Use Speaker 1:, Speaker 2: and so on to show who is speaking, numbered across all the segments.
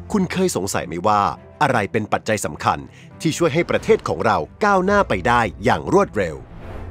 Speaker 1: คุณเคยสงสัยไหมว่าอะไรเป็นปัจจัยสำคัญที่ช่วยให้ประเทศของเราก้าวหน้าไปได้อย่างรวดเร็ว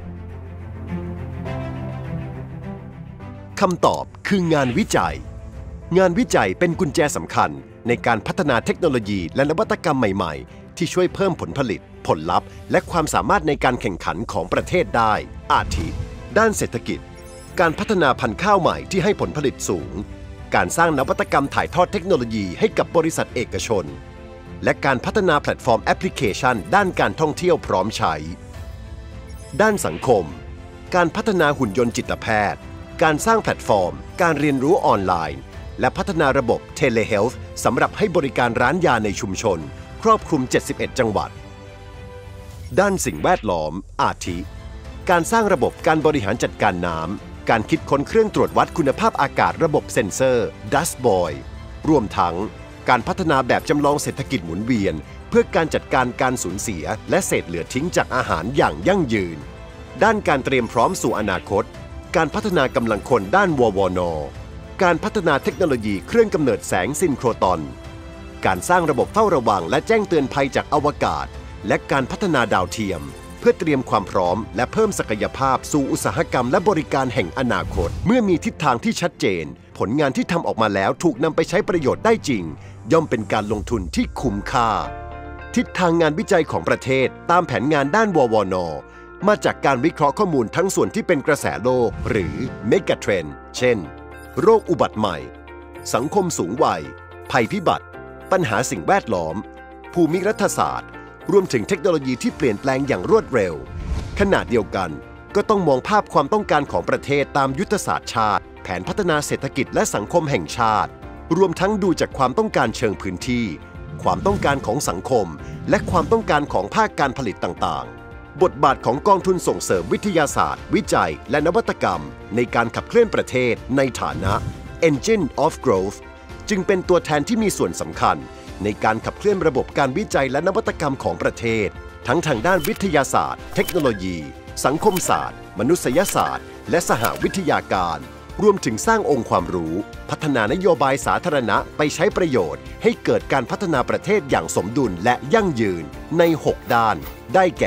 Speaker 1: คำตอบคืองานวิจัยงานวิจัยเป็นกุญแจสำคัญในการพัฒนาเทคโนโลยีและนวัตกรรมใหม่ๆที่ช่วยเพิ่มผลผลิตผลลัพธ์และความสามารถในการแข่งขันของประเทศได้อาทิด้านเศรษฐกิจการพัฒนาพันธุ์ข้าวใหม่ที่ให้ผลผลิตสูงการสร้างนวัตกรรมถ่ายทอดเทคโนโลยีให้กับบริษัทเอกชนและการพัฒนาแพลตฟอร์มแอปพลิเคชันด้านการท่องเที่ยวพร้อมใช้ด้านสังคมการพัฒนาหุ่นยนต์จิตแพทย์การสร้างแพลตฟอร์มการเรียนรู้ออนไลน์และพัฒนาระบบเทเลเฮลท์สำหรับให้บริการร้านยาในชุมชนครอบคลุม71จังหวัดด้านสิ่งแวดล้อมอาทิการสร้างระบบการบริหารจัดการน้ำการคิดค้นเครื่องตรวจวัดคุณภาพอากาศระบบเซ็นเซอร์ Dust Boy รวมทั้งการพัฒนาแบบจำลองเศรษฐกิจหมุนเวียนเพื่อการจัดการการสูญเสียและเศษเหลือทิ้งจากอาหารอย่างยั่งยืนด้านการเตรียมพร้อมสู่อนาคตการพัฒนากำลังคนด้านววนการพัฒนาเทคโนโลยีเครื่องกำเนิดแสงซินโครตอนการสร้างระบบเฝ้าระวังและแจ้งเตือนภัยจากอวกาศและการพัฒนาดาวเทียมเพื่อเตรียมความพร้อมและเพิ่มศักยภาพสู่อุตสาหกรรมและบริการแห่งอนาคตเมื่อมีทิศทางที่ชัดเจนผลงานที่ทำออกมาแล้วถูกนำไปใช้ประโยชน์ได้จริงย่อมเป็นการลงทุนที่คุ้มค่าทิศทางงานวิจัยของประเทศตามแผนงานด้านววนมาจากการวิเคราะห์ข้อมูลทั้งส่วนที่เป็นกระแสโลกหรือเมกะเทรนด์เช่นโรคอุบัติใหม่สังคมสูงวัยภัยพิบัติปัญหาสิ่งแวดล้อมภูมิรัฐศาสตร์รวมถึงเทคโนโลยีที่เปลี่ยนแปลงอย่างรวดเร็วขณะเดียวกันก็ต้องมองภาพความต้องการของประเทศตามยุทธศาสตร์ชาติแผนพัฒนาเศรษฐกิจและสังคมแห่งชาติรวมทั้งดูจากความต้องการเชิงพื้นที่ความต้องการของสังคมและความต้องการของภาคการผลิตต่างๆบทบาทของกองทุนส่งเสริมวิทยาศาสตร์วิจัยและนวัตกรรมในการขับเคลื่อนประเทศในฐานะ Engine of Growth จึงเป็นตัวแทนที่มีส่วนสำคัญในการขับเคลื่อนระบบการวิจัยและนวัตกรรมของประเทศทั้งทางด้านวิทยาศาสตร์เทคโนโลยีสังคมศาสตร์มนุษยศาสตร์และสหวิทยาการรวมถึงสร้างองค์ความรู้พัฒนานโยบายสาธารณะไปใช้ประโยชน์ให้เกิดการพัฒนาประเทศอย่างสมดุลและยั่งยืนใน6ด้านได้แก่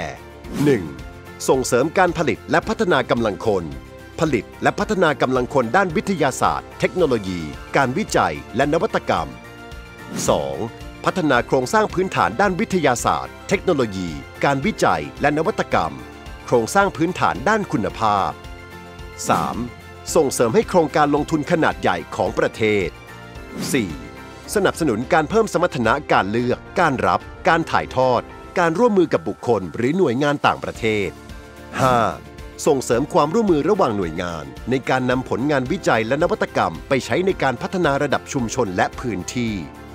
Speaker 1: 1. ส่งเสริมการผลิตและพัฒนากำลังคนผลิตและพัฒนากำลังคนด้านวิทยาศาสตร์เทคโนโลยีการวิจัยและนวัตกรรม 2. พัฒนาโครงสร้างพื้นฐานด้านวิทยาศาสตร์เทคโนโลยีการวิจัยและนวัตกรรมโครงสร้างพื้นฐานด้านคุณภาพ 3. ส่งเสริมให้โครงการลงทุนขนาดใหญ่ของประเทศ 4. สนับสนุนการเพิ่มสมรรถนะการเลือกการรับการถ่ายทอดการร่วมมือกับบุคคลหรือหน่วยงานต่างประเทศ 5. ส่งเสริมความร่วมมือระหว่างหน่วยงานในการนำผลงานวิจัยและนวัตกรรมไปใช้ในการพัฒนาระดับชุมชนและพื้นที่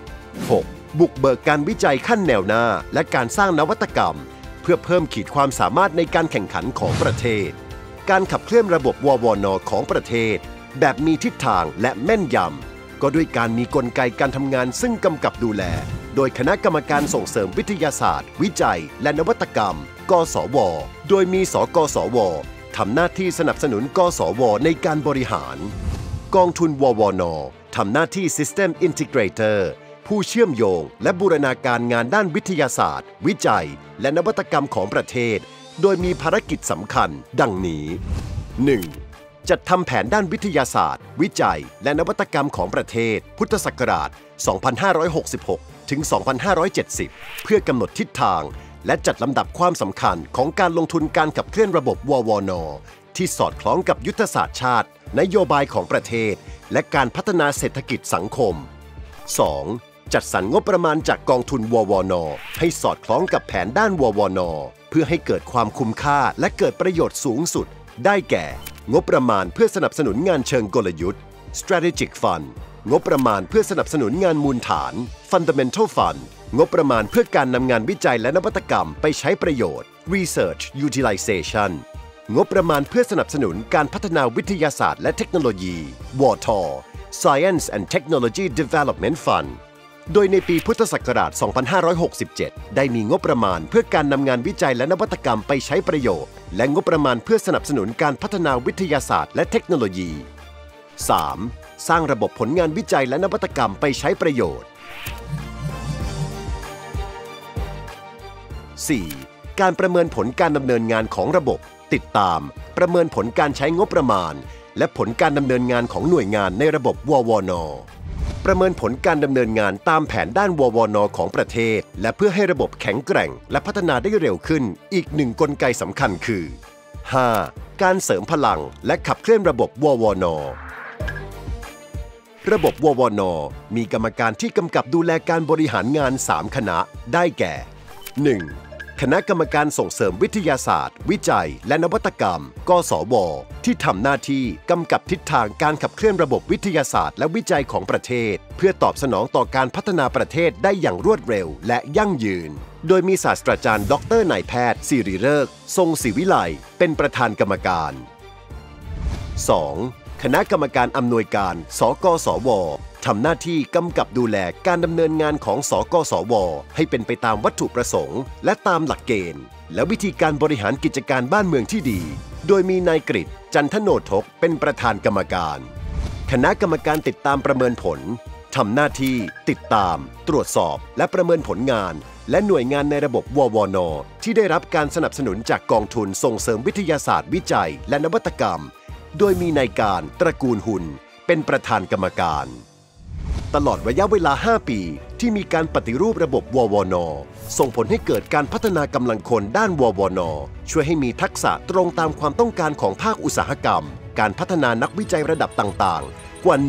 Speaker 1: 6. บุกเบิกการวิจัยขั้นแนวหน้าและการสร้างนวัตกรรมเพื่อเพิ่มขีดความสามารถในการแข่งขันของประเทศการขับเคลื่อนระบบววนของประเทศแบบมีทิศทางและแม่นยำก็ด้วยการมีกลไกการทำงานซึ่งกำกับดูแลโดยคณะกรรมการส่งเสริมวิทยาศาสตร์วิจัยและนวัตกรรมกสวโดยมีสกสวทำหน้าที่สนับสนุนกสวในการบริหารกองทุนววนทำหน้าที่ System Integrator ผู้เชื่อมโยงและบูรณาการงานด้านวิทยาศาสตร์วิจัยและนวัตกรรมของประเทศโดยมีภารกิจสำคัญดังนี้ 1. จัดทำแผนด้านวิทยาศาสตร์วิจัยและนวัตกรรมของประเทศพุทธศักราช 2566 ถึง 2570 เพื่อกำหนดทิศทางและจัดลำดับความสำคัญของการลงทุนการขับเคลื่อนระบบววนที่สอดคล้องกับยุทธศาสตร์ชาตินโยบายของประเทศและการพัฒนาเศรษฐกิจสังคม 2. จัดสรรงบประมาณจากกองทุนววนให้สอดคล้องกับแผนด้านววนเพื่อให้เกิดความคุ้มค่าและเกิดประโยชน์สูงสุดได้แก่งบประมาณเพื่อสนับสนุนงานเชิงกลยุทธ์ Strategic Fund งบประมาณเพื่อสนับสนุนงานมูลฐาน Fundamental Fund งบประมาณเพื่อการนำงานวิจัยและนวัตกรรมไปใช้ประโยชน์ Research Utilization งบประมาณเพื่อสนับสนุนการพัฒนาวิทยาศาสตร์และเทคโนโลยีวท Science and Technology Development Fund โดยในปีพุทธศักราช 2567 ได้มีงบประมาณเพื่อการนำงานวิจัยและนวัตกรรมไปใช้ประโยชน์และงบประมาณเพื่อสนับสนุนการพัฒนาวิทยาศาสตร์และเทคโนโลยี 3. สร้างระบบผลงานวิจัยและนวัตกรรมไปใช้ประโยชน์ 4. การประเมินผลการดำเนินงานของระบบ ติดตาม ประเมินผลการใช้งบประมาณและผลการดำเนินงานของหน่วยงานในระบบววนประเมินผลการดำเนินงานตามแผนด้านววนของประเทศและเพื่อให้ระบบแข็งแกร่งและพัฒนาได้เร็วขึ้นอีกหนึ่งกลไกสำคัญคือ 5. การเสริมพลังและขับเคลื่อนระบบววนระบบววนมีกรรมการที่กำกับดูแลการบริหารงาน 3 คณะได้แก่ 1. คณะกรรมการส่งเสริมวิทยาศาสตร์ วิจัย และนวัตกรรม กสว ที่ทำหน้าที่กำกับทิศทางการขับเคลื่อนระบบวิทยาศาสตร์และวิจัยของประเทศเพื่อตอบสนองต่อการพัฒนาประเทศได้อย่างรวดเร็วและยั่งยืนโดยมีศาสตราจารย์ดร.นายแพทย์ศิริฤกษ์ทรงศิวิไลเป็นประธานกรรมการ 2. คณะกรรมการอำนวยการสกสวทำหน้าที่กำกับดูแลการดำเนินงานของสกสวให้เป็นไปตามวัตถุประสงค์และตามหลักเกณฑ์และวิธีการบริหารกิจการบ้านเมืองที่ดีโดยมีนายกฤษ จันทโนทกเป็นประธานกรรมการคณะกรรมการติดตามประเมินผลทำหน้าที่ติดตามตรวจสอบและประเมินผลงานและหน่วยงานในระบบววนที่ได้รับการสนับสนุนจากกองทุนส่งเสริมวิทยาศาสตร์วิจัยและนวัตกรรมโดยมีนายการตระกูลหุ่นเป็นประธานกรรมการตลอดระยะเวลา 5 ปีที่มีการปฏิรูประบบววนส่งผลให้เกิดการพัฒนากำลังคนด้านววนช่วยให้มีทักษะตรงตามความต้องการของภาคอุตสาหกรรมการพัฒนานักวิจัยระดับต่างๆกว่า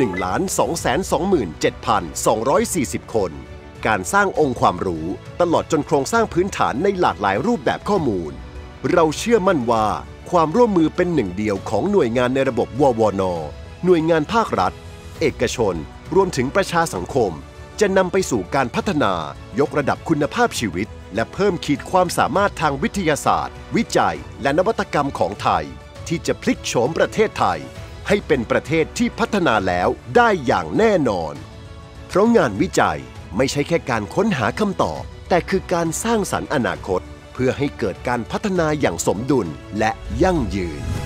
Speaker 1: 1,227,240 คนการสร้างองค์ความรู้ตลอดจนโครงสร้างพื้นฐานในหลากหลายรูปแบบข้อมูลเราเชื่อมั่นว่าความร่วมมือเป็นหนึ่งเดียวของหน่วยงานในระบบววนหน่วยงานภาครัฐเอกชนรวมถึงประชาสังคมจะนำไปสู่การพัฒนายกระดับคุณภาพชีวิตและเพิ่มขีดความสามารถทางวิทยาศาสตร์วิจัยและนวัตกรรมของไทยที่จะพลิกโฉมประเทศไทยให้เป็นประเทศที่พัฒนาแล้วได้อย่างแน่นอนเพราะงานวิจัยไม่ใช่แค่การค้นหาคำตอบแต่คือการสร้างสรรค์อนาคตเพื่อให้เกิดการพัฒนาอย่างสมดุลและยั่งยืน